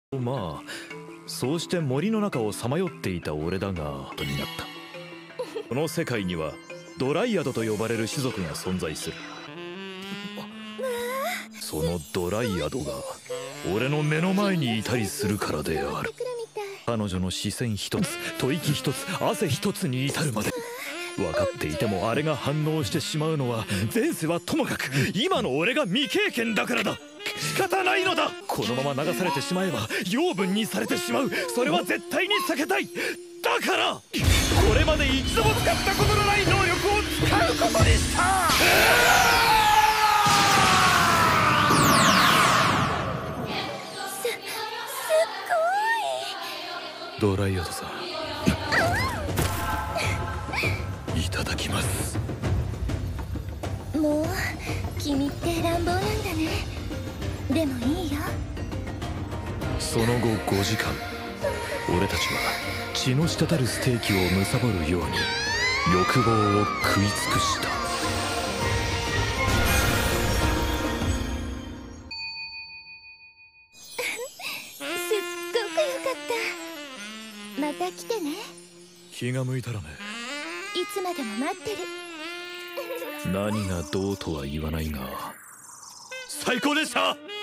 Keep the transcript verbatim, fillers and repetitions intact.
まあそうして森の中をさまよっていた俺だがとになった。この世界にはドライアドと呼ばれる種族が存在する。そのドライアドが俺の目の前にいたりするからである。彼女の視線一つ、吐息一つ、汗一つに至るまで分かっていてもあれが反応してしまうのは前世はともかく今の俺が未経験だからだ。仕方ないのだ。このまま流されてしまえば養分にされてしまう。それは絶対に避けたい。だからこれまで一度も使ったことのない能力を使うことにした。 す、すっごい。ドライアドさんいただきます。 もう君って乱暴なんだね。でもいいよ。 その後ごじかん、俺たちは血の滴るステーキを貪るように欲望を食い尽くした。 すっごくよかった。また来てね。 気が向いたらね。 いつまでも待ってる。 何がどうとは言わないが最高でした。